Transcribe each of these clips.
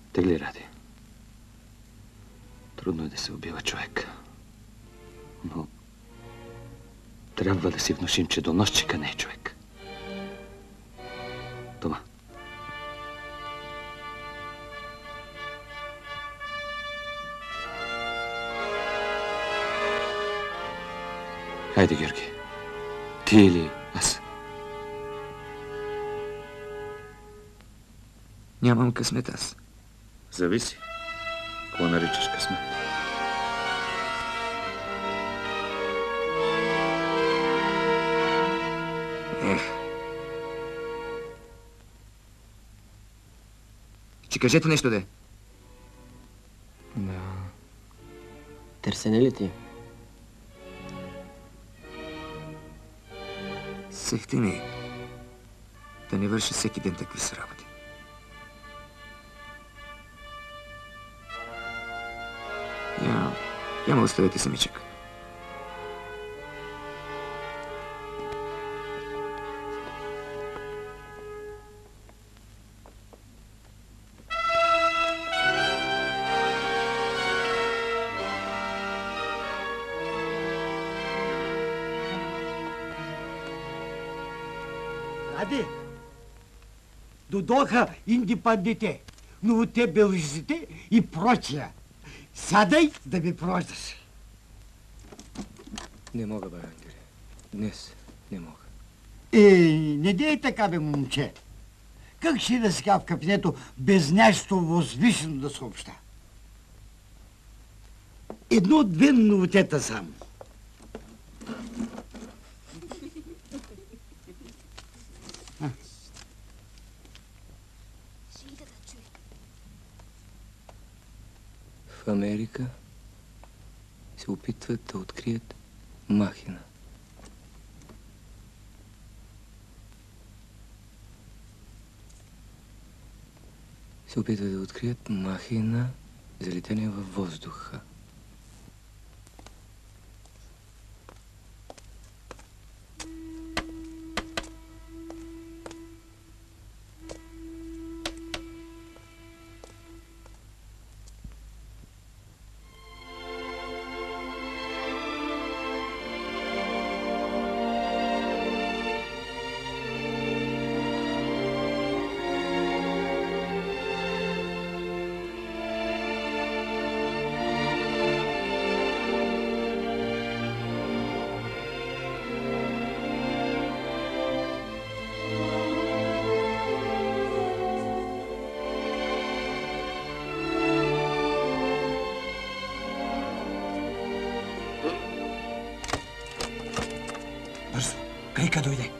Тегли, Ради. Трудно е да се убива човек. Но трябва да си внушим, че доносчика не е човек. Тома. Хайде, Георги. Ти или аз? Нямам късмет аз. Зависи. Какво наричаш късмет? Ще кажете нещо, де? Да. Търсене ли ти? Сехте ми да не върши всеки ден такви са работи. Я ме оставете самичък. Ради, дойдоха индипандите, но те белжите и прочия. Сядай да ми прождаш. Не мога, бе, Ангеле. Днес не мога. Не дей така, бе, момче. Как ще да сега в кабинето без нещо възвишено да съобща? Едно-две новотета само. В Америка се опитват да открият махина. Се опитват да открият махина за летение във въздуха. Бързо, Крика дойде.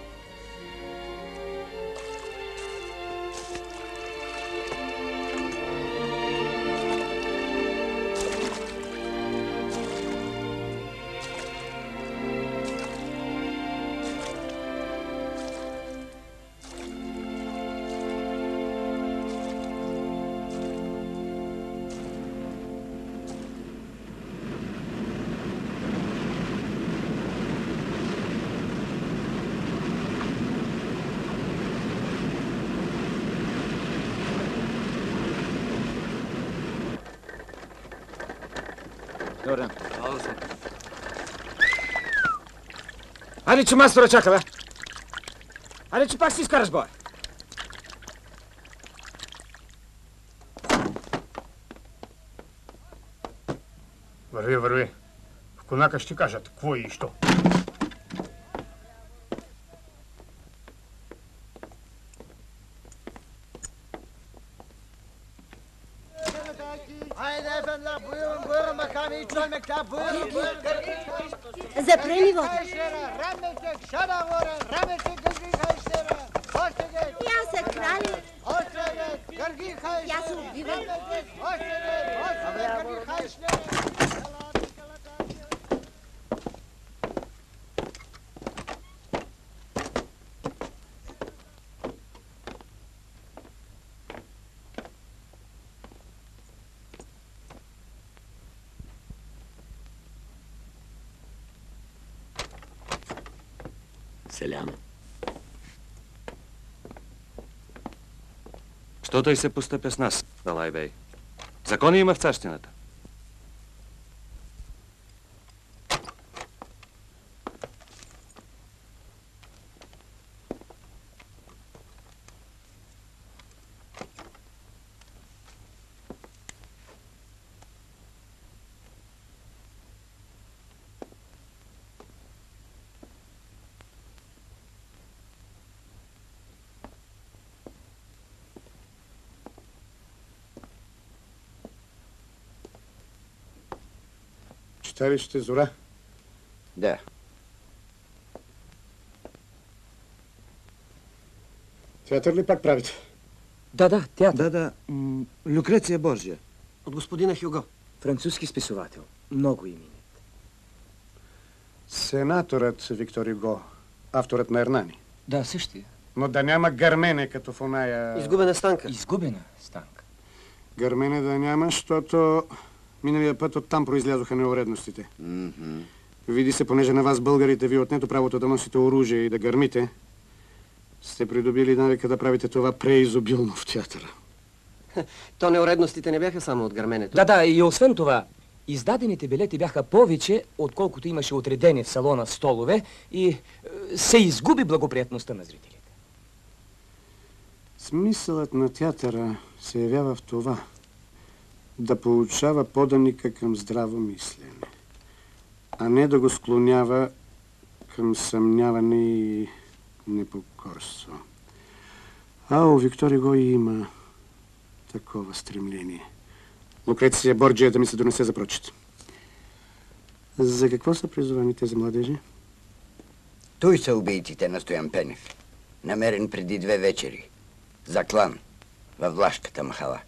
Добре. Айде, че мастера чака, бе. Айде, че пак си изкараш боя. Върви, върви. В конака ще кажат какво и що. Запрени вода. Я се крали. Я се убивам. Селян. Що той се постъпя с нас, Далайбей? Закони има в царщината. Читалище Зора? Да. Театър ли пак правите? Да, театър. Да, Люкреция Борджия. От господина Хюго. Французски списовател. Много именит. Сенаторът Виктор Юго, авторът на Ернани. Да, същия. Но да няма гърмене, като в оная... Изгубена станка. Изгубена станка. Гърмене да няма, защото миналия път оттам произлязоха неуредностите. Види се, понеже на вас, българите, ви отнето правото да носите оръжие и да гърмите, сте придобили навика да правите това преизобилно в театъра. То неуредностите не бяха само от гърменето. Да, и освен това, издадените билети бяха повече, отколкото имаше отредени в салона столове и се изгуби благоприятността на зрителите. Смисълът на театъра се явява в това да получава поданика към здраво мислене, а не да го склонява към съмняване и непокорство. У Виктор Юго има такова стремление. Лукреция Борджия да ми се донесе за прочит. За какво са призовани тези младежи? Той са убийците на Стоян Пенев. Намерен преди 2 вечери. Заклан във Влашката махала.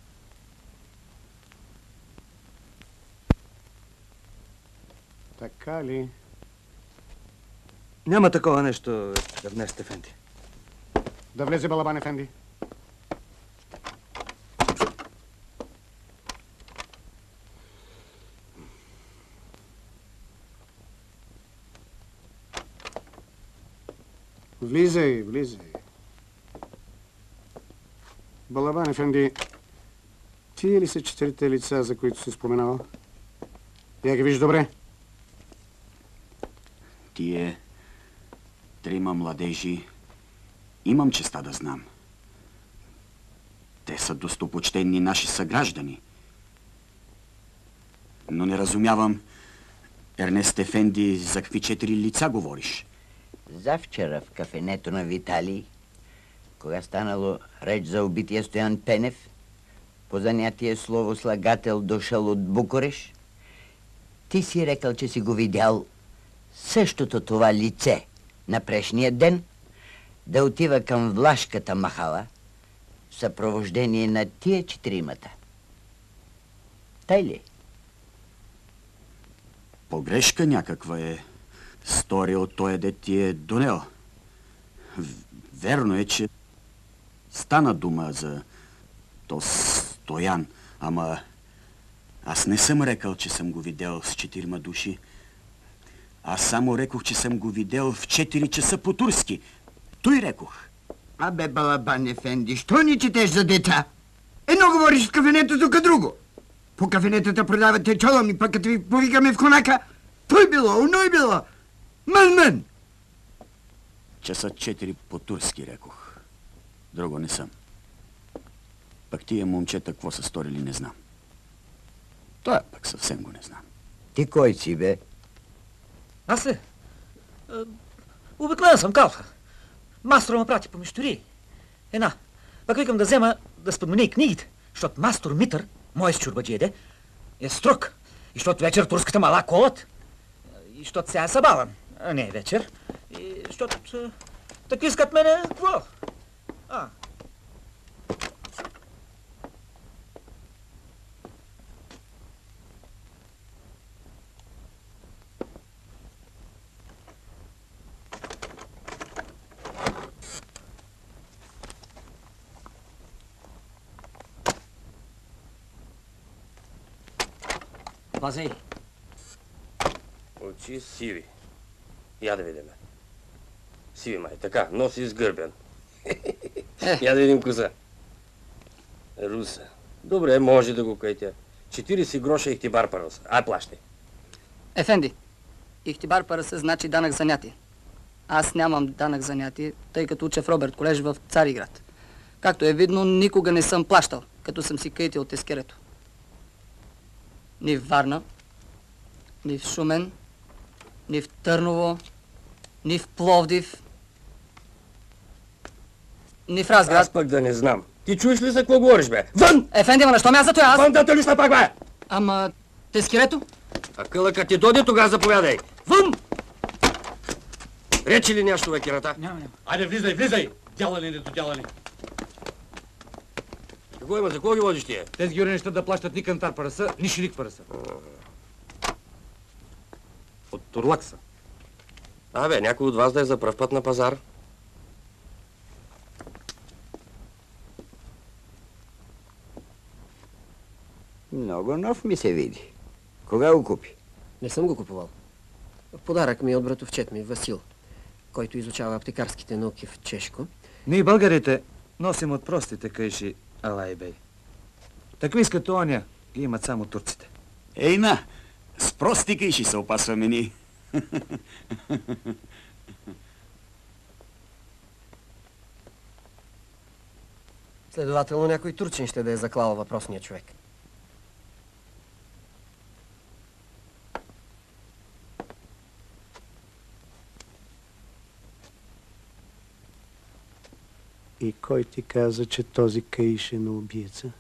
Така ли? Няма такова нещо, Ернест Ефенди. Да влезе Балабан Ефенди. Влизай. Балабан Ефенди, тие ли са 4 лица, за които си споменавал? Я ги виж добре. Тие 3 младежи имам честа да знам. Те са достопочтени наши съграждани. Но не разумявам, Ернест Ефенди, за какви 4 лица говориш? Завчера в кафенето на Виталий, кога станало реч за убития Стоян Пенев, по занятие слово слагател дошъл от Букуреш, ти си рекал, че си го видял същото това лице на прешния ден да отива към Влашката махала в съпровождение на тия 4-мата. Тай ли? Погрешка някаква е сторил той, де ти е донел. Верно е, че стана дума за то Стоян, ама аз не съм рекал, че съм го видел с 4 души. Аз само рекох, че съм го видел в 4 часа по турски. Той рекох. Абе, Балабан Ефенди, що ни четеш за деца? Едно говориш в кафенето, тук друго. По кафенетата продавате чоломи, пък като ви повикаме в конака, той било, оной било. Мен. Че са 4 по турски, рекох. Друго не съм. Пък тия момчета, какво са сторили, не знам. Той пък съвсем го не знам. Ти кой си, бе? Аз ли? Обикновен съм калфа. Мастор ме прати по мещори. Една. Пък викам да взема да сподменя и книгите, защото мастор Митър, мой с чурбаджиеде, е строг. И защото вечер турската мала колът. И защото сега е събаван, а не е вечер. И защото так искат мене, какво? Пазей. Очи сиви. Я да видим. Сиви май, така, нос изгърбен. Я да видим коса. Руса. Добре, може да го кайтя. 40 гроша ихтибар пароса. Ай, плащай. Ефенди, ихтибар пароса значи данък занятие. Аз нямам данък занятие, тъй като уча в Роберт колеж в Цариград. Както е видно, никога не съм плащал, като съм си кайтил тескерето. Ни в Варна, ни в Шумен, ни в Търново, ни в Пловдив, ни в Разград. Аз пък да не знам. Ти чуеш ли за какво говориш, бе? Вън! Ефенди, ма защо ме аз за това? Аз... Вън да те лисна пак, бе! Ама тескерето? А кълъкът ти дойде, тогава заповядай. Вън! Речи ли нещо, бе, кирата? Няма. Айде, влизай, влизай! Дялане, недодялане. Какво има, за кого ги водиш тия? Тези гюри неща да плащат ни кантар параса, ни ширик параса. От Турлак са. Абе, някой от вас да е за пръв път на пазар? Много нов ми се види. Кога го купи? Не съм го купувал. Подарък ми е от братовчет ми, Васил, който изучава аптекарските науки в Чешко. Ние българите носим от простите кайши, Алайбей. Такви като оня ги имат само турците. Ейна, с прости кайши се опасваме ни. Следователно някой турчин ще да е заклал въпросния човек. И кой ти каза, че този каиш е на убиеца?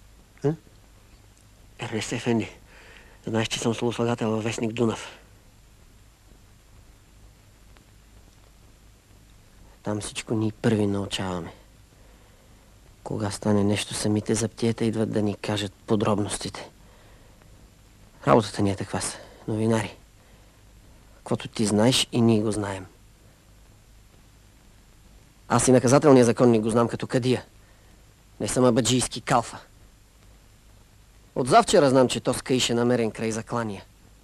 Ернест Ефенди, знаеш, че съм словослагател във вестник Дунав. Там всичко ние първи научаваме. Кога стане нещо, самите заптиета идват да ни кажат подробностите. Работата ни е таква са, новинари. Каквото ти знаеш и ние го знаем. Аз и наказателния законник го знам като кадия. Не съм абаджийски калфа. От завчера знам, че то с каиш е намерен край заклания.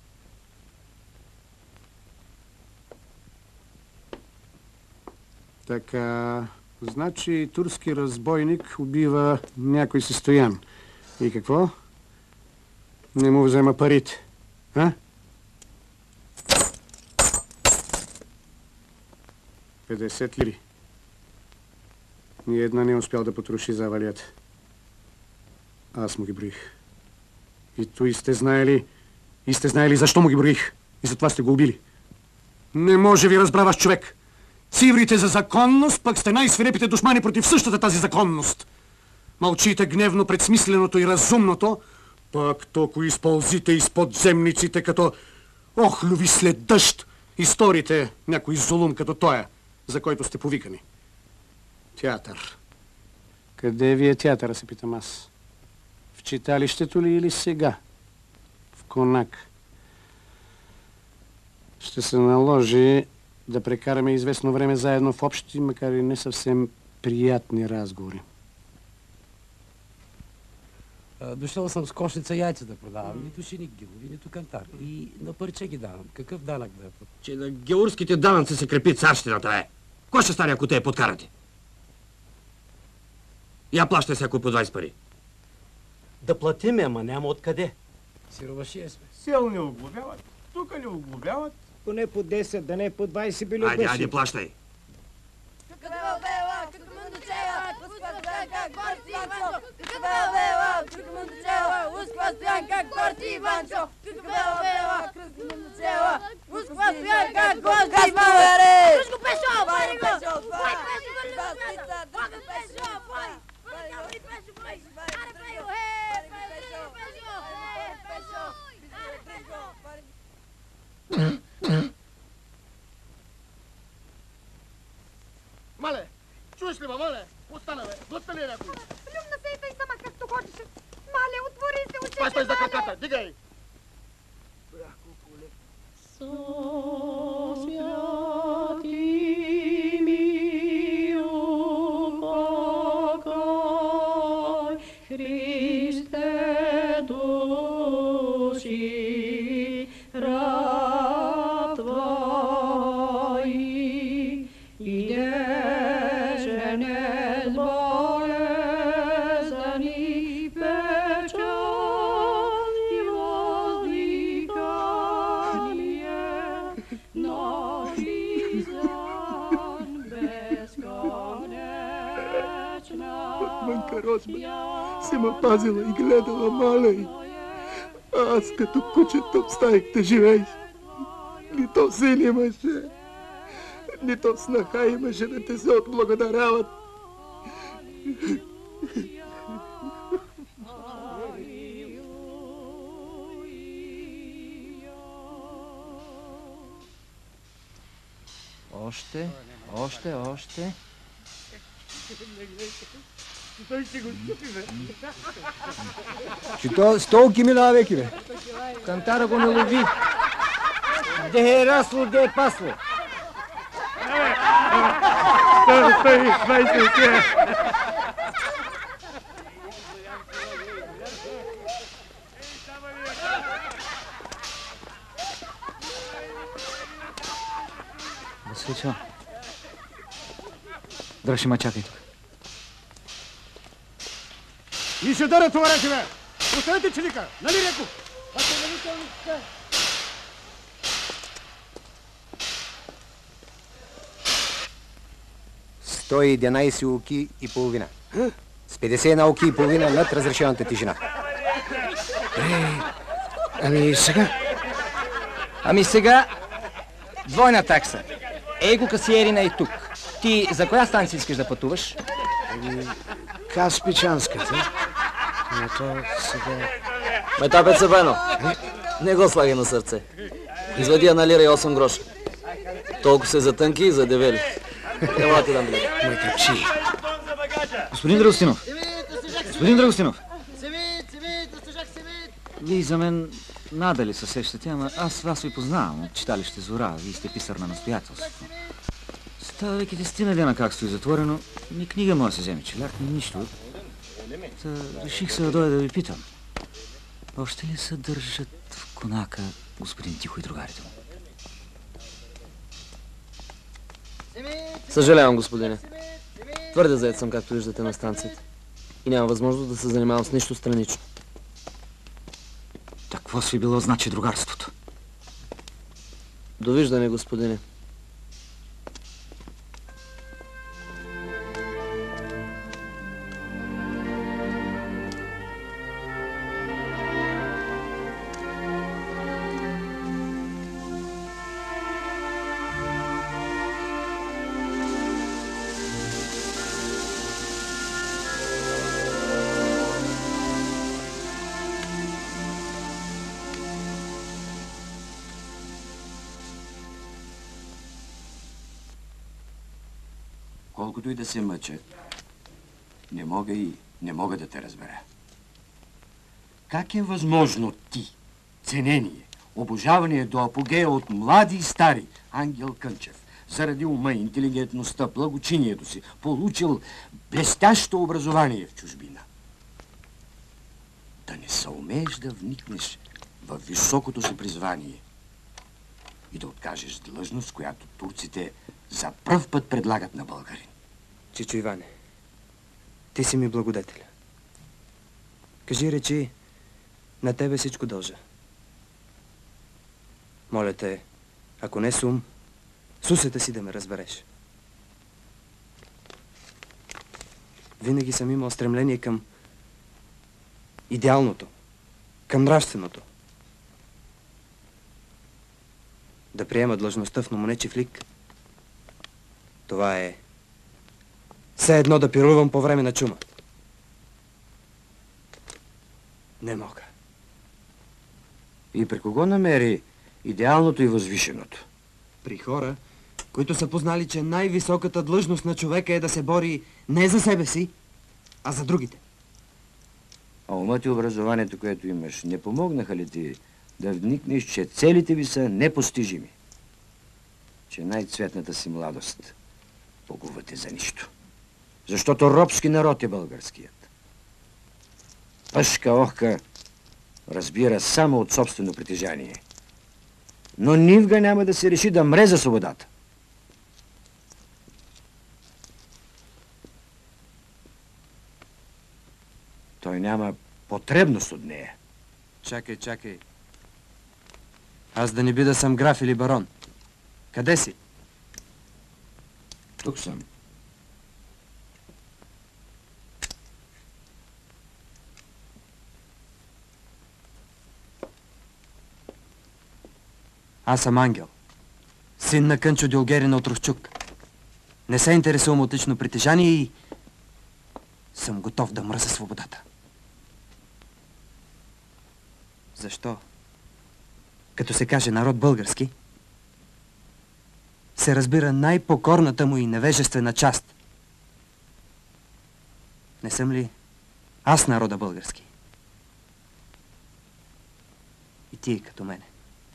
Така, значи турски разбойник убива някой си Стоян. И какво? Не му взема парите, а? 50 лири. Ни една не е успял да потроши завалията. Аз му ги броих. И той сте знаели защо му ги броих. И затова сте го убили. Не може ви разбраваш човек. Циврите за законност, пък сте най-свирепите душмани против същата тази законност. Мълчите гневно пред смисленото и разумното, пък толкова изпълзите из подземниците като охлюви след дъжд и сторите някой зулум като тоя, за който сте повикани. Театър. Къде ви е театъра, се питам аз? В читалището ли или сега? В Конак. Ще се наложи да прекараме известно време заедно в общи, макар и не съвсем приятни разговори. Дошъл съм с кошница яйца да продавам. Нито шиник гилови, нито кантар. И на парче ги давам. Какъв данък да е? Че на георгските данъци се крепи царщината, е. Кой ще стане, ако те подкарате? Я плащай всяко по 20 пари. Да платиме, ама няма откъде. Сировашия сме. Сел не оглобяват, тук не оглобяват. Поне по 10, да не по 20 били Айде, айде, плащай. Мале, чуеш ли, мале? Остана, бе. Глътна ли е някой? Люмна се и тъй сама както ходеше. Мале, отвори се очите, Пай, стой за краката, дигай! Ideš, ne zbolezani, Господ си ме пазила и гледала, моля й. А аз като кучето в стаиката живееш. Нито син имаше, нито снаха имаше да те се отблагодаряват. Още. Той ще го ступи, бе. Че то столки минава веки, бе. Кантара го не лови. Де е расло, де е пасло. Той хвайся се. Василчо, дръжи ма, чакай тук. И ще дара това рече, бе! Оставете челика, нали реко? 111 уки и половина. С 51 уки и половина над разрешената тежина. Ами сега, двойна такса. Ей го касиерина и тук. Ти за коя станция искаш да пътуваш? Каспичанската. Ето сега... Метапец се, Бено. Не го слагай на сърце. Извади една лира и 8 гроша. Толкова се затънки и задевели. Ела ти дам билет. Метапчи. Господин Драгостинов. Господин Драгостинов. Вие за мен надали се сещате, ама аз вас ви познавам от читалище Зора. Вие сте писар на настоятелството. Става веки 10 дена как стои затворено. Ни книга може да се вземе челяк, ни нищо. Та реших се да дойда да ви питам. Още ли се държат в конака господин Тихо и другарите му? Съжалявам, господине. Твърде заед съм, както виждате, на станцията. И няма възможност да се занимавам с нищо странично. Так, какво си било значи другарството? Довиждане, господине. Колкото и да се мъчат, не мога да те разбера. Как е възможно ти, ценение, обожаване до апогея от млади и стари, Ангел Кънчев, заради ума, интелигентността, благочинието си, получил блестящо образование в чужбина, да не съумееш да вникнеш в високото си призвание и да откажеш длъжност, която турците за пръв път предлагат на българин? Чичо Иване, ти си ми благодетеля. Кажи, речи, на тебе всичко дължа. Моля те, ако не с ум, с усета си да ме разбереш. Винаги съм имал стремление към идеалното, към нравственото. Да приема длъжността в номонечив лик, това е все едно да пирувам по време на чума. Не мога. И при кого намери идеалното и възвишеното? При хора, които са познали, че най-високата длъжност на човека е да се бори не за себе си, а за другите. А умът и образованието, което имаш, не помогнаха ли ти да вникнеш, че целите ви са непостижими? Че най-цветната си младост погубвате за нищо. Защото робски народ е българският. Пъшка охка разбира само от собствено притежание. Но нивга няма да се реши да мре за свободата. Той няма потребност от нея. Чакай, чакай. Аз да не би да съм граф или барон. Къде си? Тук съм. Аз съм Ангел. Син на Кънчо Дюлгерин от Русчук. Не се интересувам от лично притежание и съм готов да мръса свободата. Защо? Като се каже народ български, се разбира най-покорната му и невежествена част. Не съм ли аз народа български? И ти като мене.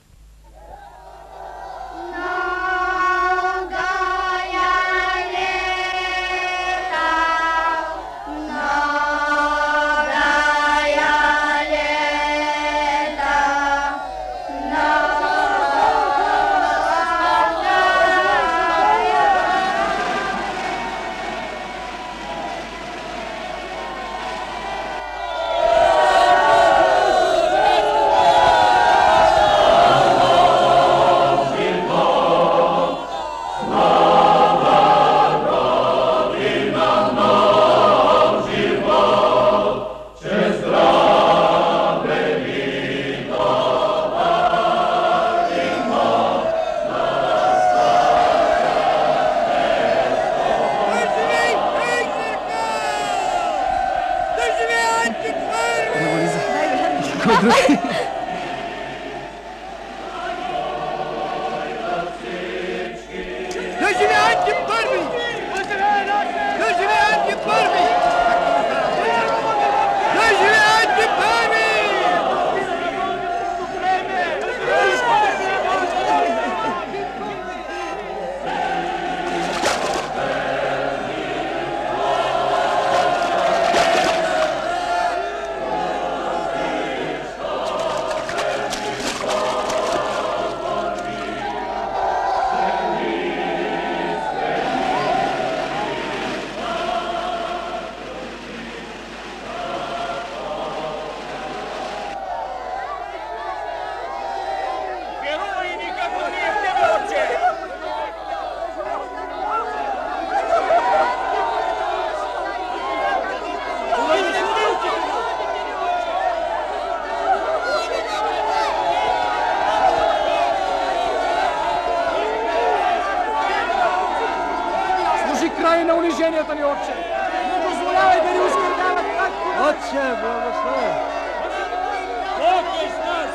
Край на униженията ни, отче! Не дозволявай да ни оскърбяват както... Отче, благослови! Бог е с нас!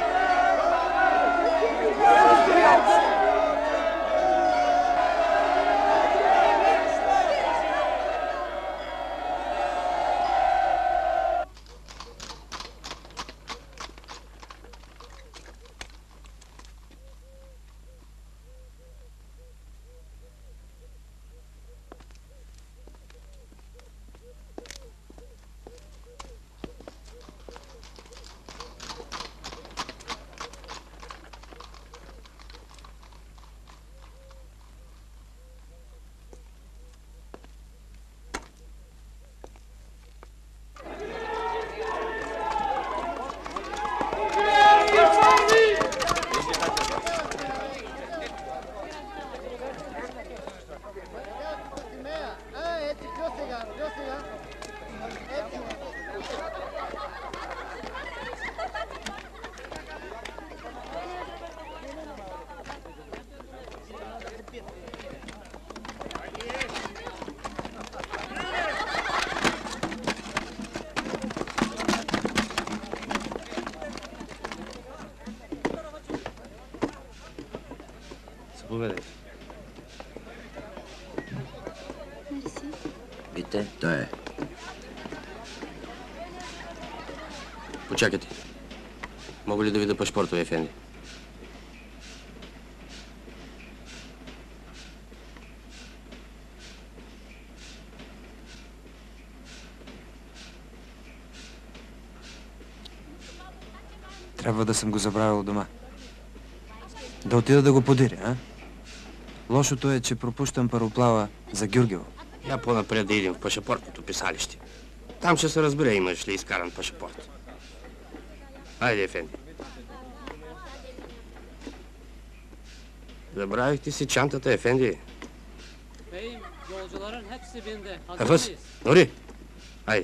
Заповядайте. Вите, той е. Почакайте. Мога ли да видя пашпорта, ефенди? Трябва да съм го забравил дома. Да отида да го подиря, а? Лошото е, че пропущам пароплава за Гюргево. Я по-напред да идем в пашапортното писалище. Там ще се разбере имаш ли изкаран пашапорт. Хайде, ефенди. Забравихте си чантата, ефенди. Beyim, yolcuların hepsi bindi. Hazır Hafız, mıyız? Nuri. Haydi.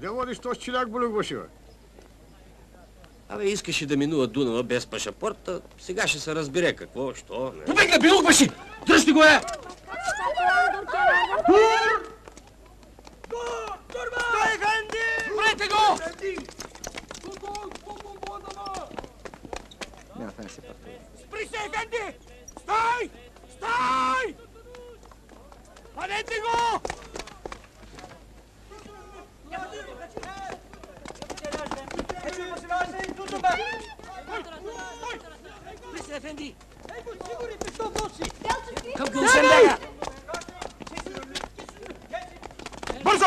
Къде водиш този челяк, Болюбошева? Абе, искаше да минува Дунава без пашапорта, сега ще се разбере какво, що, не. Побегна, Белугбаши! Дръжте го е! Стой, Фенди! Спрете го! Няма да се пъртува. Спри се, Фенди! Стой! Стой! Хванете го! Спри се, Фенди! Към Гулсенбега! Бързо!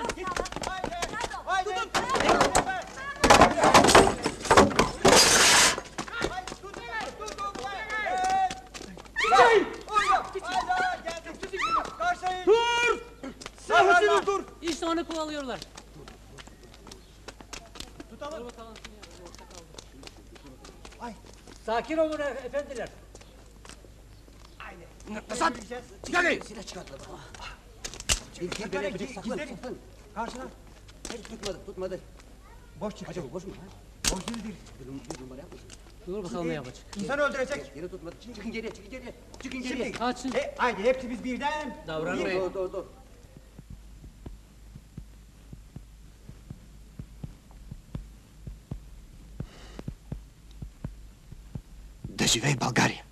İşte onu kovalıyorlar. Sakin olun efendiler. Назад! Стигари! Karşına. Tutmadı. Boş çıkacak. Boş mu? Boş değildir. Dur bakalım ne yapacak. İnsan öldürecek. Geri tutmadı. Çıkın geriye. Çıkın geriye. Kaçın. Haydi hepsi biz birden. Davranmayın. Dur. Да живее България!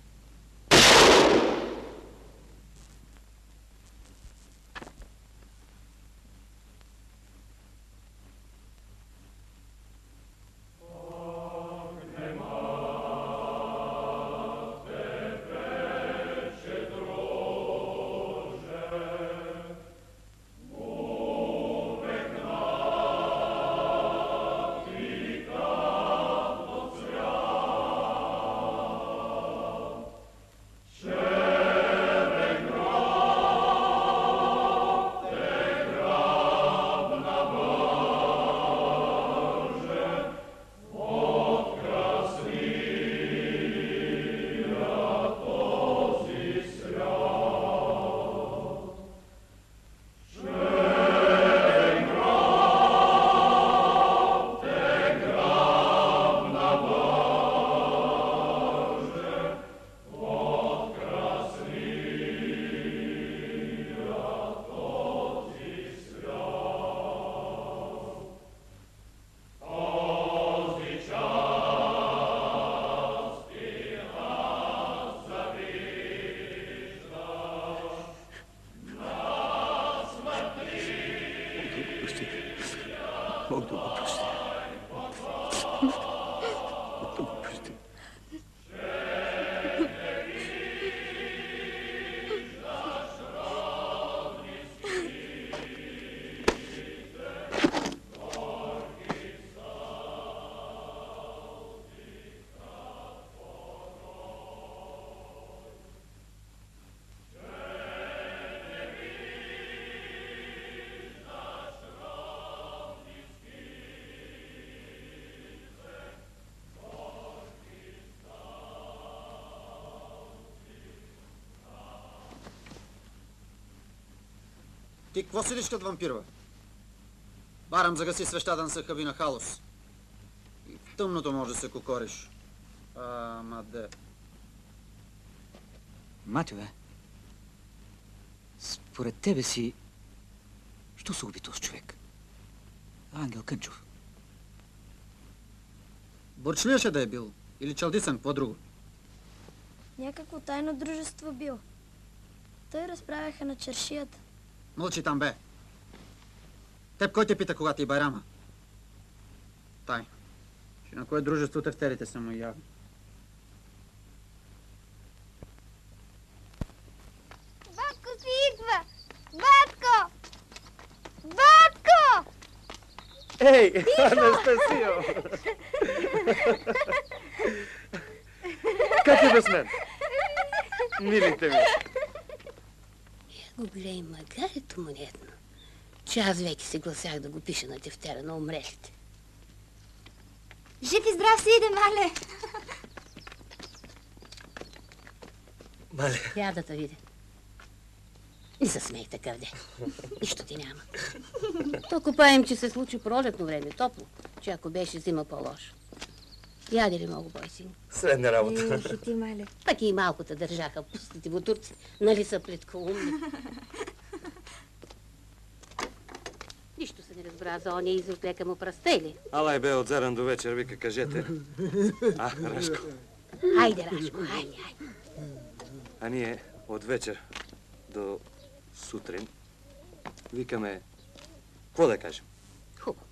Бог да го прости. Бог да го прости. Ти какво седиш като вампирва? Барам загаси свеща да не се хаби на халос. И в тъмното може да се кокориш. Ама де. Матюве, според тебе си, що се уби този човек? Ангел Кънчов. Борчлия ще да е бил. Или чалдисен, какво друго? Някакво тайно дружество бил. Той разправяха на чершията. Мълчи там, бе. Теб кой те пита, кога ти е байрама? Тай. Ще на кое дружество тефтерите са му явни. Батко си идва! Батко! Батко! Ей, Анастасио! Как е без мен? Милите ми. Го гледай, магарето монетно, че аз веки се гласях да го пиша на тефтера на умрелите. Жив и здрав си иде, мале! Мале. Я да те видя. Не се смей такъв, де. Нищо ти няма. Толкова паем, че се случи пролетно време, топло, че ако беше зима по-лошо. Яде ли много, бойсин? Средна работа. Ехи ти, мале. Пък и малко те държаха, пустите бутурци, нали са плеткоумни. Нищо се не разбра за ония изрод, лека му пръстели. Алай бе, от заран до вечер, вика, кажете. Рашко. Хайде, Рашко, хайде. А ние от вечер до сутрин викаме, какво да кажем? Хубаво.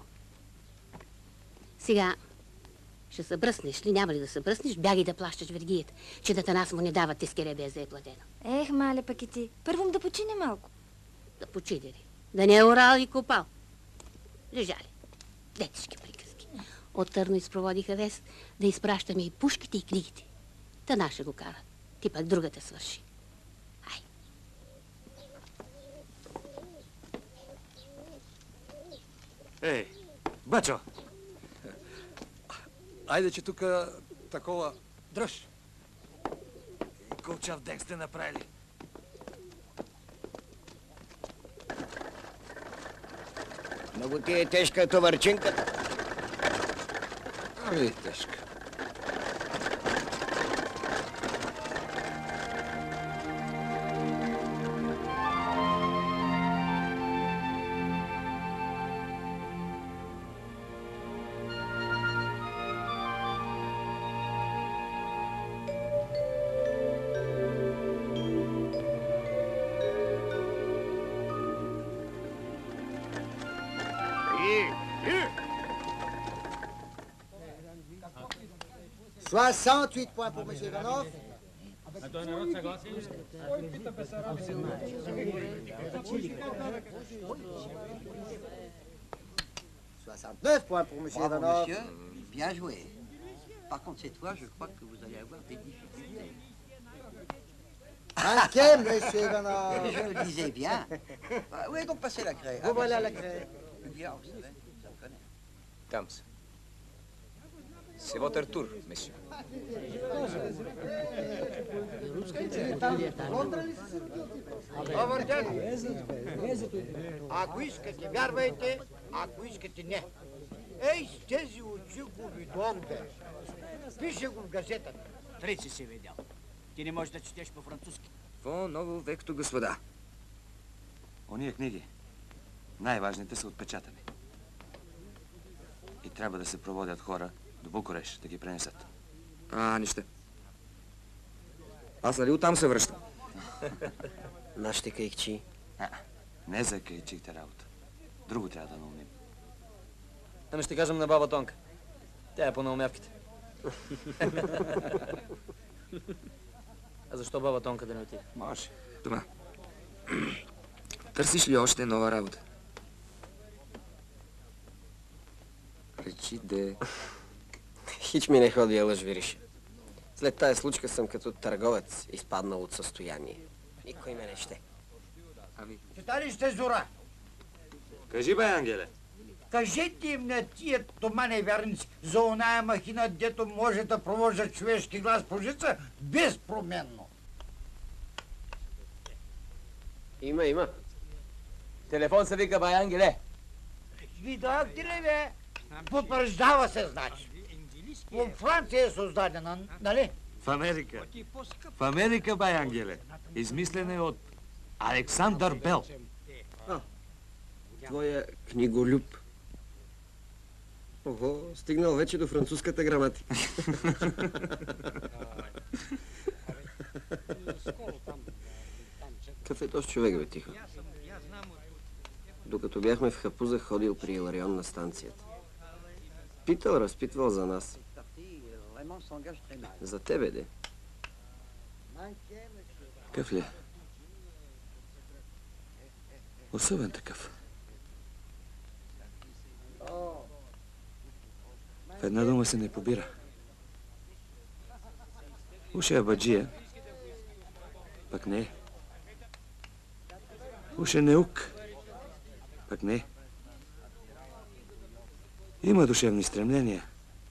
Сега, ще се бръснеш ли, няма ли да се бръснеш, бягай да плащаш вергията, че да нас му не дава тискере без да е платено. Ех, мале, пък и ти. Първом да почине малко. Да почине ли? Да не е орал и копал. Лежали. Детишки приказки. От Търно изпроводиха вест да изпращаме и пушките, и книгите. Та наша го карат. Ти пък другата свърши. Ай. Ей, бачо! Айде, че тук такова... Дръж! Колчав ден сте направили. Много ти е тежка товарчинката. Ами, тежка. Soit 108 points pour M. Ivanov. Той народ съгласен ли? Кой пита Бесараби? 69 points pour M. Ivanov. Monsieur, bien joué. Par contre, cette fois, je crois que vous allez avoir des difficultés. 20e, M. Ivanov. Je le disais bien. Où est donc passé la craie? Vous voilà la craie. Bien, vous savez, ça me connaît. Там са. C'est votre tour, monsieur. Добър ден! Ако искате, вярвайте, ако искате, не. Ей, с тези очи го видом, бе. Пише го в газетата. Трици си видял. Ти не можеш да четеш по-французски. Во ново векто, господа. Ония книги, най-важните са отпечатани. И трябва да се проводят хора до Букуреш да ги пренесат. Нищо. Аз нали оттам се връщам? Нашите кайкчи. Не за кайчите работа. Друго трябва да наумим. Ами ще кажем на баба Тонка. Тя е по наумявките. А защо баба Тонка да не отиде? Може. Дома. Търсиш ли още нова работа? Речи де... Хич ми не ходи я лъж, вириш. След тая случка съм като търговец, изпаднал от състояние. Никой ме не ще. Читалище Зора. Кажи, бе, Ангеле. Кажете им на тия томане вярници за оная махина, дето може да провожда човешки глас по жица безпроменно. Има. Телефон се вика, бай Ангеле. Видахте ли, бе? Потвърждава се, значи. В Франция е създадена, нали? В Америка. В Америка, бе, Ангеле. Измислена е от Александър Бел. Твоя книголюб. Ого, стигнал вече до французската граматика. Какъв е този човек, бе, тихо? Докато бяхме в Хапуза, ходил при Иларион на станцията. Разпитвал за нас. За тебе, де. Какъв ли е? Особен такъв. В една дума се не побира. Уж е баджия, пък не е. Уж е неук, пък не е. Има душевни стремления,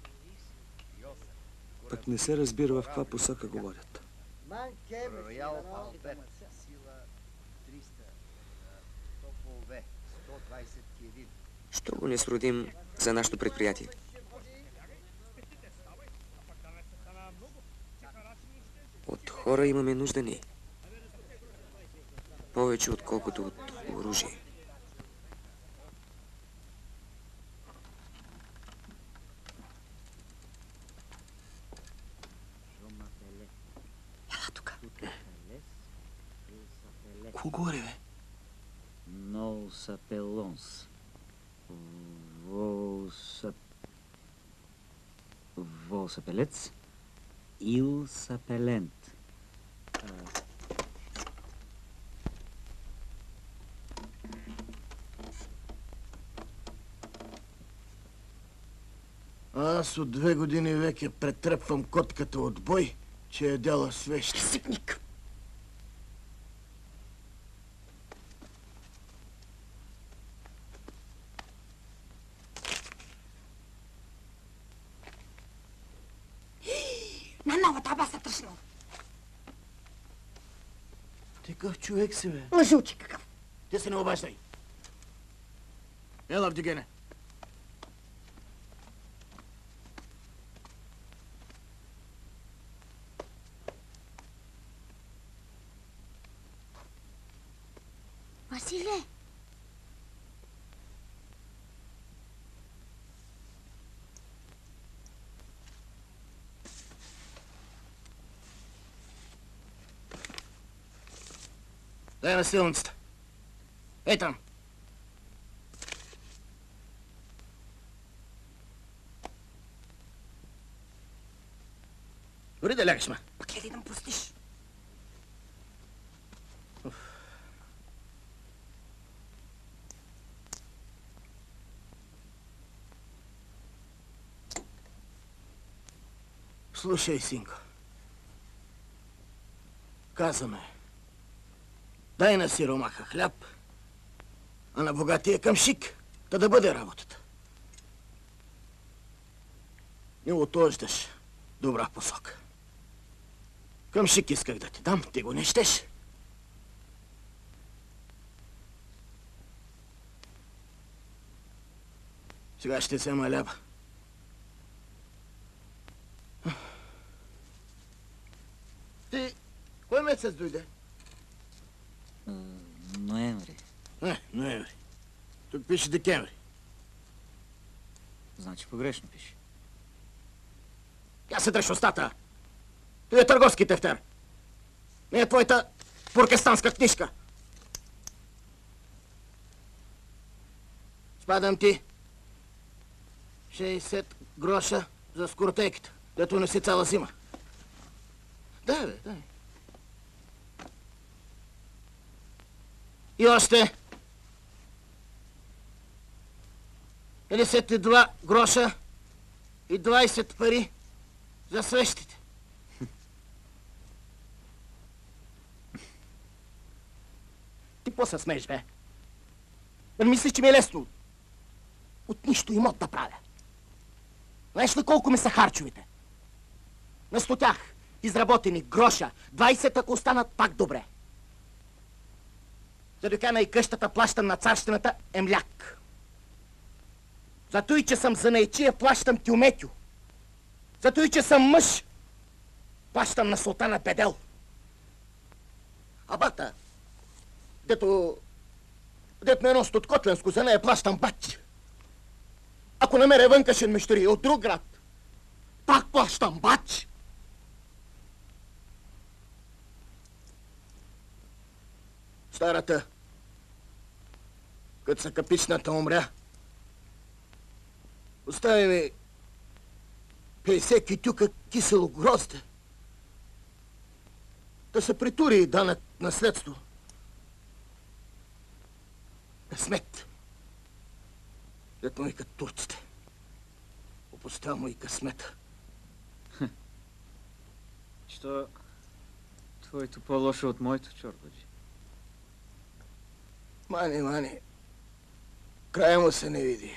пък не се разбира в каква посока говорят. Що го не сродим за нашето предприятие? От хора имаме нужда ние. Повече отколкото от оръжие. Ела тук. Ко горе, бе? Нол сапелонс. Волсапелец. Ил сапелент. Аз от 2 години веке претрепвам котката от бой, че е дяла свещ. Сипник! На новата баса тръщнал. Ти какъв човек си, бе? Лъжучи какъв. Ти се не обаждай. Ела, вдигане. Василе! Дай на силницата. Ей там. Дори да лягаш, ма. Пък ли да ме пустиш? Слушай, синко. Казваме. Дай на сиромаха хляб, а на богатия камшик, та да бъде работата. Не отождаш добра посока. Камшик исках да ти дам, ти го не щеш. Сега ще взема ляба. Ти, кой месец дойде? Ноември. Ноември. Тук пише декември. Значи погрешно пише. Я се дръж устата. Той е търговски тефтер. Не е твоята туркестанска книжка. Спадам ти 60 гроша за скоротейката, дето не си цяла зима. Дай, бе, дай. И още 52 гроша и 20 пари за свещите. Ти какво се смееш, бе? Мислиш, че ми е лесно от нищо имот да правя. Знаеш ли колко ми са харчовете? На 100 тях изработени гроша, 20 ако останат пак добре. За докана и къщата плащам на царщината е мляк. Зато и че съм занаячия, плащам тюметю. Зато и че съм мъж, плащам на султана Бедел. А бата, дето на едно стоткотленско за нея плащам бач. Ако намеря вънкашен мещери от друг град, пак плащам бач. Старата, като са капичната умря, остави ми 50 китюка кисело грозде. Да се притури и данък наследство. Късмет. Дето му и като турците. Опустял му и късмета. Що твоето по-лошо от моето, чорбаджи? Мани, края му се не види.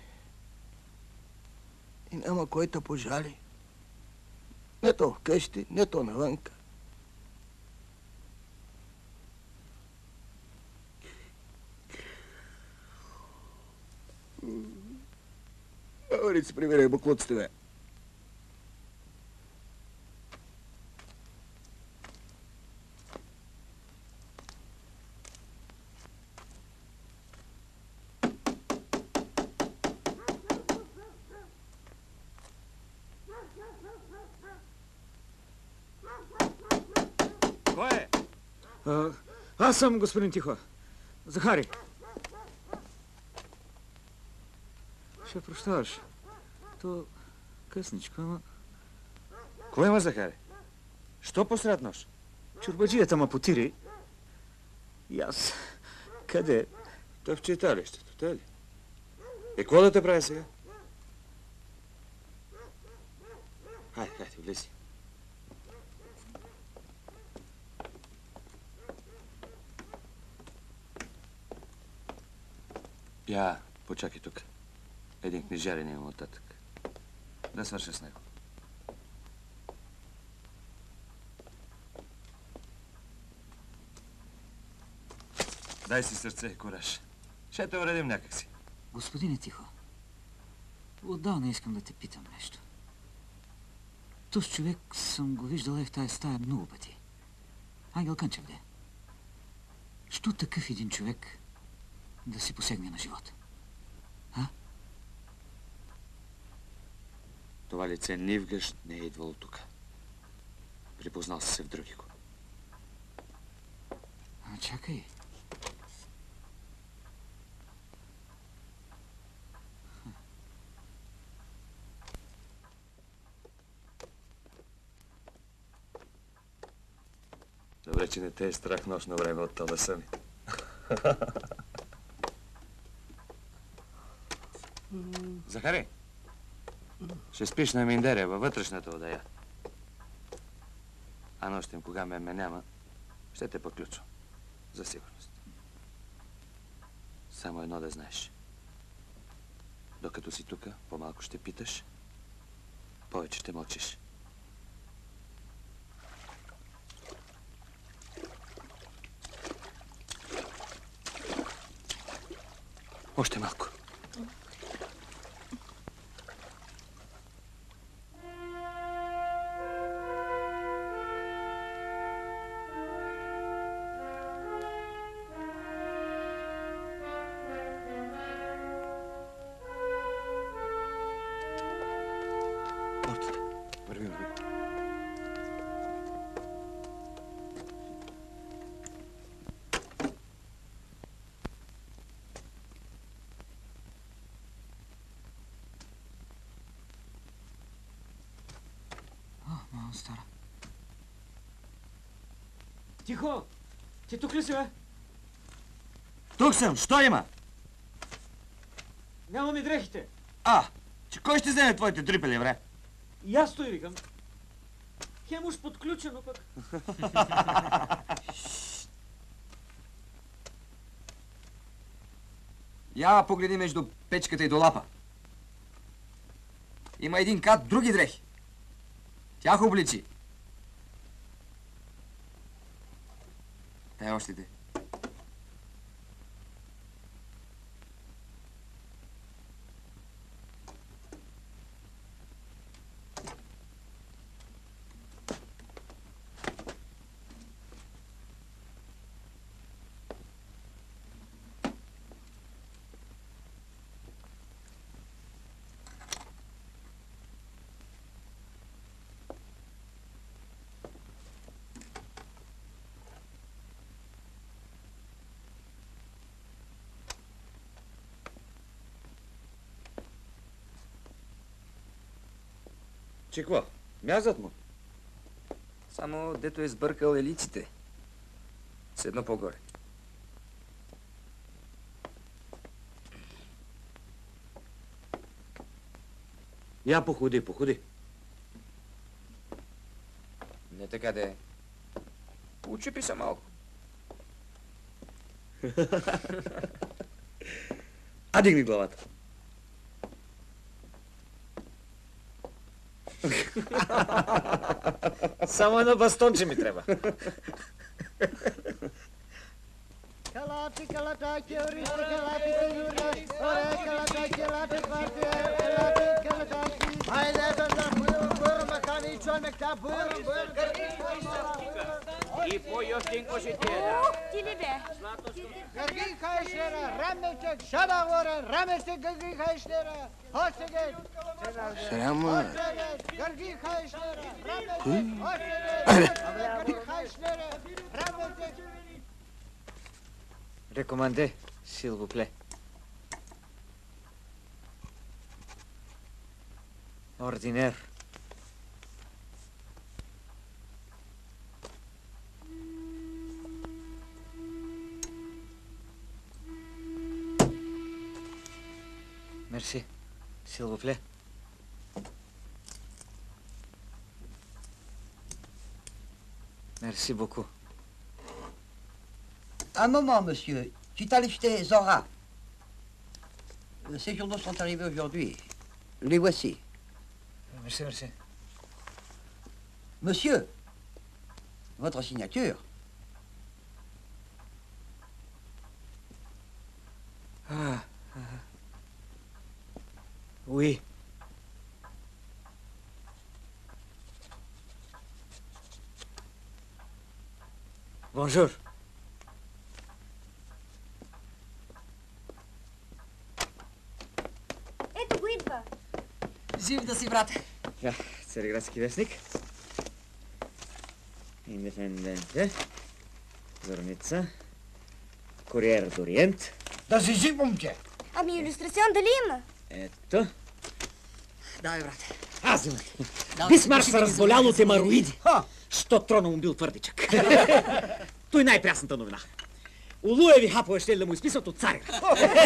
И няма кой да пожали. Не то вкъщи, не то навънка. се прибирай буклуците, бе. Кой е? Аз съм господин Тихо. Захари. Ще прощаваш. То късничко, ама... Кой има, Захари? Що посред нощ? Чурбаджията ма потири. И аз... Къде? Той в читалището, тъй ли? И какво да те прави сега? Хайде, влези. Я, почакай тук. Един книжарин имам оттатък. Да свърша с него. Дай си сърце и кораж. Ще те уредим някакси. Господине Тихо, отдавна искам да те питам нещо. Този човек съм го виждал в тая стая много пъти. Ангел Кънчев, де. Що такъв един човек да си посегне на живота? А? Това лице нивгаш не е идвало тук. Припознал си се в други го. А, чакай. Добре, че не те е страх нощно време от таласа ми. Захари, ще спиш на миндеря във вътрешната одея. А нощем, кога ме няма, ще те подключвам. За сигурност. Само едно да знаеш. Докато си тука, по-малко ще питаш, повече ще мълчиш. Още малко. Върви. Мама стара. Тихо! Ти тук ли си, бе? Тук съм, що има? Нямаме дрехите. Че кой ще вземе твоите дрипели, бре? И аз той викам. Хем уж подключено пък. Я погледни между печката и долапа. Има един кат други дрехи. Тях обличи. Дай още те. Че какво? Мязат му? Само дето е сбъркал елиците. С едно по-горе. Я походи. Не така да е. Учепи се малко. А дигни главата. Само едно бастонче ми трябва. Kalati kalata kyoris kalati kyoris ore kalata kalati party kalati Haydi efendim, buyurun bakalım, hiç ölmekten, buyurun. И по-ёстенько ще ти е, да. Тили бе. Гърги хайшлера, рамечек, шаба ворен, рамечек гърги хайшлера. Хосегет. Срама. Гърги хайшлера, рамечек, хосегет. Гърги хайшлера, рамечек. Recommandé, s'il vous plaît. Ordinaire. Merci, s'il vous plaît. Merci beaucoup. Un moment, monsieur. Tu t'as acheté Zora. Ces journaux sont arrivés aujourd'hui. Les voici. Merci, merci. Monsieur, votre signature. Ah. Oui. Bonjour. Ето го идва. Жив да си, брате. Да, Цареградски вестник. Индепенденте. Зорница. Куриер d'Ориент. Да си жив, момче. Ами илюстрацион дали има? Ето. Давай, брате. Аз имах. Бисмарк се разболял от емароиди. Що трона му бил твърдичък. Той най-прясната новина. Улуеви хапове ще да му изписат от Цареград.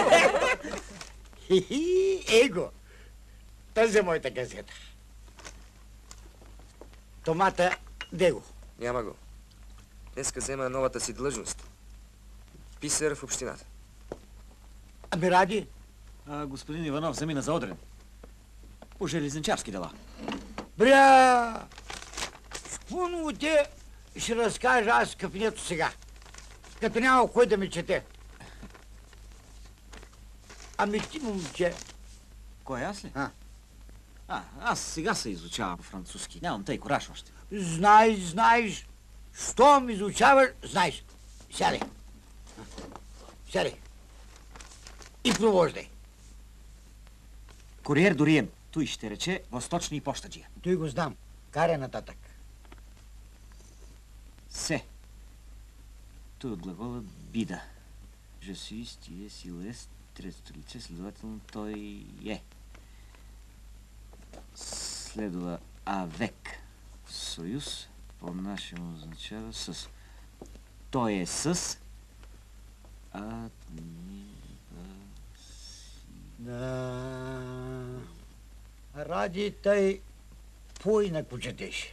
Его. Тази е моята газета. Томата, де го? Няма го. Днеска взема новата си длъжност. Писар в общината. Ами ради? Господин Иванов замина за Одрин. По железничарски дела. Бря! С какво новоте ще разкажа аз кафенето сега? Като няма кой да ми чете. Ами ти, момче. Кой, аз ли? Аз сега се изучавам французски. Нямам тъй кораж още. Знаеш. Щом изучаваш, знаеш. Сядай. Сядай. И провождай. Куриер d'Ориент. Той ще рече восточни пощаджия. Той го знам. Каря нататък. Се. Той от глагола бида. Je suis, ти е, силес, третото лице, следователно той е. Следва avec. Съюз по-нашему означава с. Той е с. Да. Ради тъй по-инако четеш.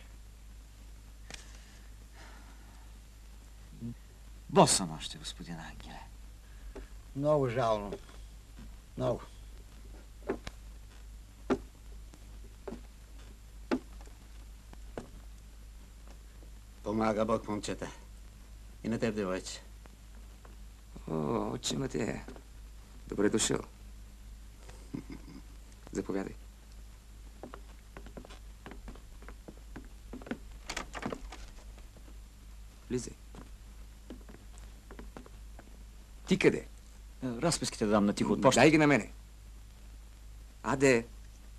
Бос съм още, господин Ангеле. Много жално. Много. Помага Бог, момчета. И на теб, девойче. О, отче Матея. Добре дошъл. Заповядай. Влизай. Ти къде? Разписките да дам на тихо от почта. Дай ги на мене. Аде.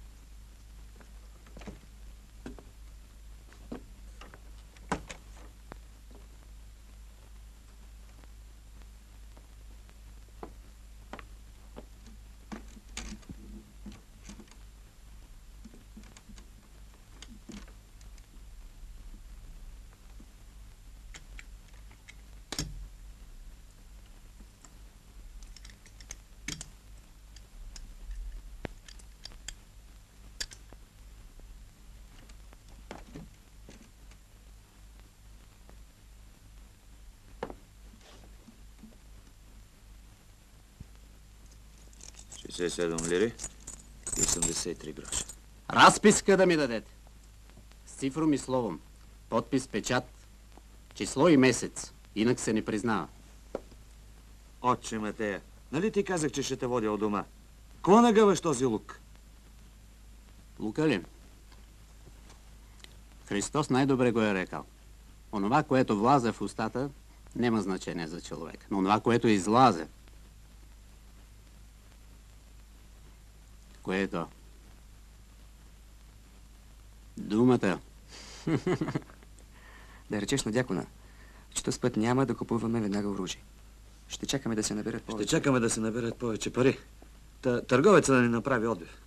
Се 7 лири и 83 гроша. Разписка да ми дадете. С цифром и словом. Подпис, печат, число и месец. Инак се не признава. Отче Матея, нали ти казах, че ще те водя от дома? Кого нагъваш този лук? Лука ли? Христос най-добре го е рекал. Онова, което влазе в устата, няма значение за човек. Но онова, което излазе, кое е то? Думата. Да речеш на дякона, че този път няма да купуваме веднага оръжие. Ще чакаме да се наберат повече. Ще чакаме да се наберат повече пари. Търговеца да ни направи отбив.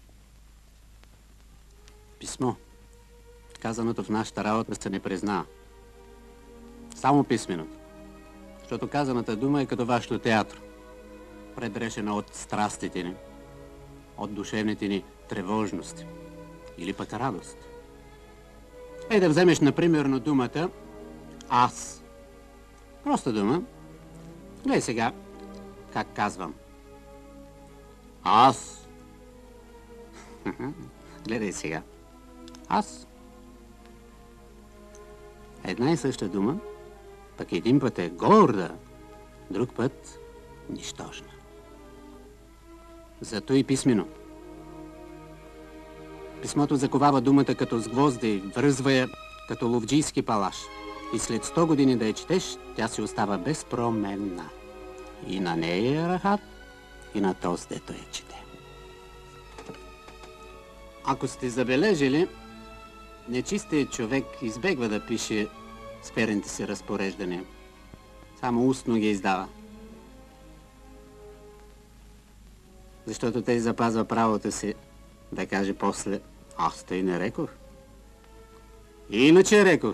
Писмо. Казаното в нашата работа се не признава. Само писменото. Защото казаната дума е като вашето театро. Предрешена от страстите ни, от душевните ни тревожности или пък радост. Ей да вземеш, например, на думата аз. Проста дума. Гледай сега как казвам. Аз. Гледай сега. Аз. Една и съща дума, пък един път е горда, друг път нищожна. Зато и писмено. Писмото заковава думата като с гвозди, връзва я като ловджийски палаш. И след 100 години да я четеш, тя си остава безпроменна. И на нея е рахат, и на този, дето я чете. Ако сте забележили, нечистият човек избегва да пише с перените си разпореждания. Само устно ги издава. Защото той запазва правото си да каже после, аз тъй не рекох. Иначе рекох.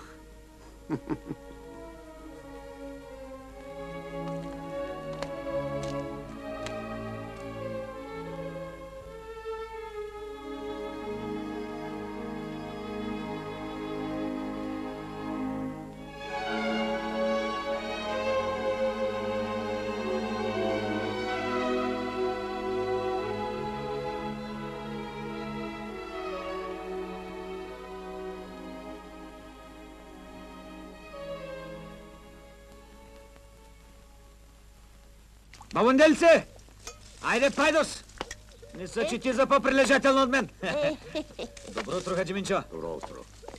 Бабундельце! Айде, пайдос! Не са че ти за по-прилежателно от мен. Добро утро, Хаджи Минчо. Добро утро.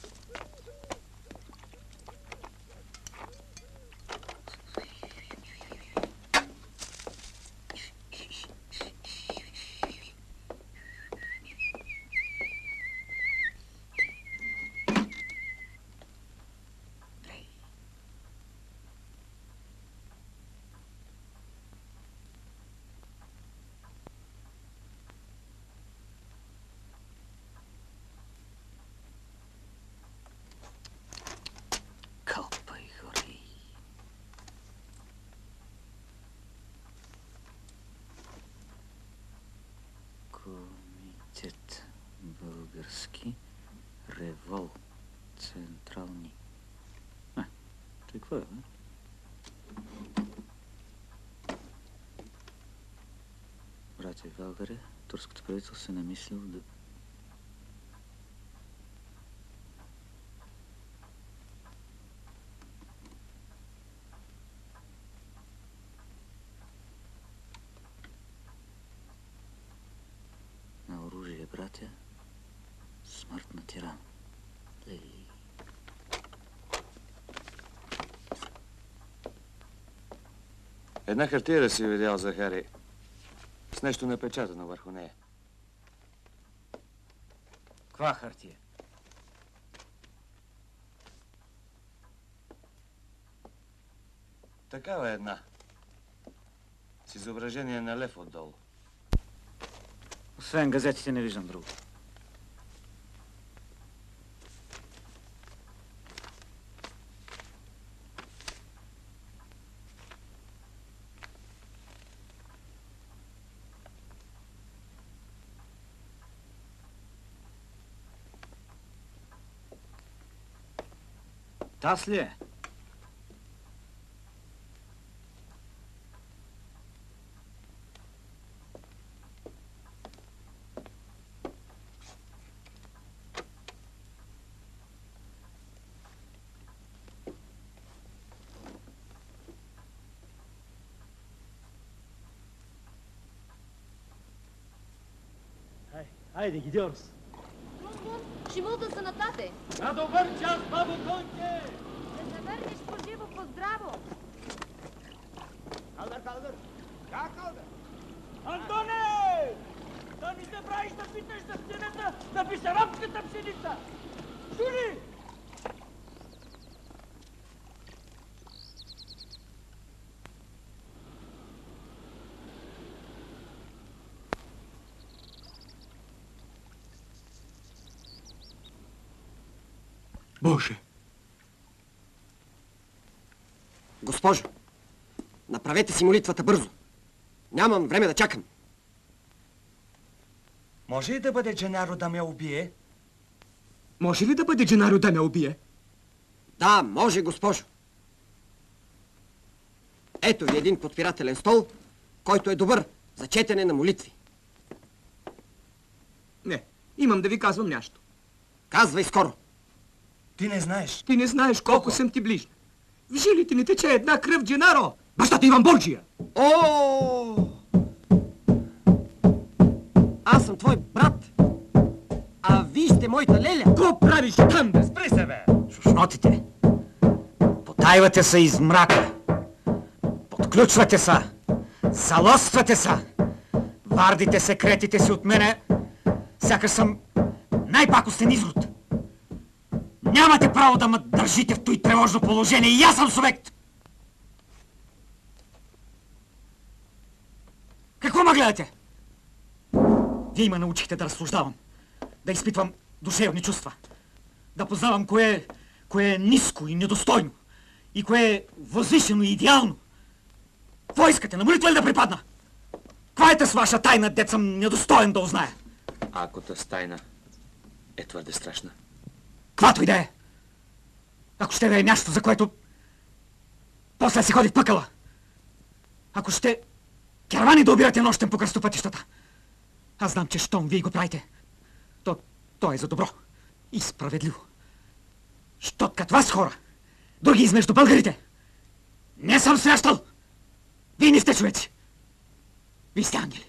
Комитет български револ централни. Какво е, бе? Братя в България, турското правителство се намислило да... На оръжие, братя, смърт на тиран. Лели. Една хартия да си видял, Захари, с нещо напечатано върху нея. Каква хартия? Такава е една. С изображение на лев отдолу. Освен газетите не виждам друго. Таз ли е? Haydi gidiyoruz. Шимулта са на тате. На добър час, бабо Конче! Да се върнеш по-живо, по-здраво. Калдър! Как калдър? Антоне! Да не се правиш да питаш за пчената, да бисарабската пшеница! Чули? Боже! Госпожо, направете си молитвата бързо. Нямам време да чакам. Може ли да бъде Дженаро да ме убие? Може ли да бъде Дженаро да ме убие? Да, може, госпожо. Ето ви един подпирателен стол, който е добър за четене на молитви. Не, имам да ви казвам нещо. Казвай скоро. Ти не знаеш. Ти не знаеш колко съм ти ближна. В жилите ни тече една кръв, Дженаро. Бащата Иван Борджия. О! Аз съм твой брат. А вие сте моята леля. Ко правиш там, бе? Спри се, бе! Шушнотите. Потайвате се из мрака. Подключвате се. Залоствате се. Вардите секретите си от мене. Сякаш съм най-пакостен изрод. Нямате право да ме държите в той тревожно положение и аз съм субект! Какво ме гледате? Вие ме научихте да разсуждавам, да изпитвам душевни чувства, да познавам кое е ниско и недостойно и кое е възвишено и идеално. Какво искате, на молитва ли да припадна? Каква е с ваша тайна, дет съм недостоен да узная? Ако тъс тайна е твърде страшна. Каквато и да е. Ако ще да е място, за което после се ходи в пъкъла. Ако ще керавани да обирате нощем по кръстопътищата. Аз знам, че щом вие го правите, то е за добро и справедливо. Щот като вас хора, други измежду българите, не съм срещал. Вие не сте човеци. Вие сте ангели.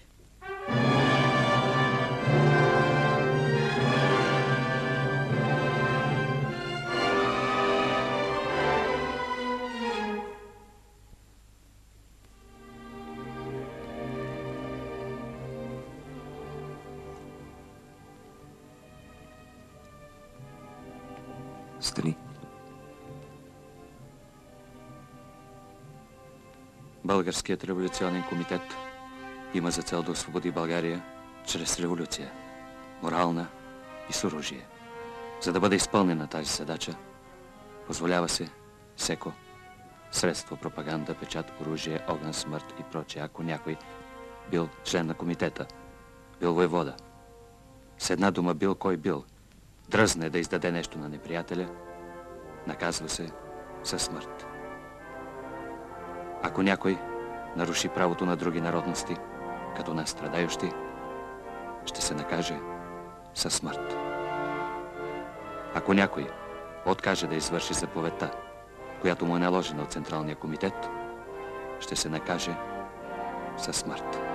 Стани. Българският революционен комитет има за цел да освободи България чрез революция, морална и с оръжие. За да бъде изпълнена тази задача, позволява се всеко средство, пропаганда, печат, оръжие, огън, смърт и прочее, ако някой бил член на комитета, бил воевода. С една дума бил кой бил, дръзне да издаде нещо на неприятеля, наказва се със смърт. Ако някой наруши правото на други народности, като на страдающи, ще се накаже със смърт. Ако някой откаже да извърши заповедта, която му е наложена от Централния комитет, ще се накаже със смърт.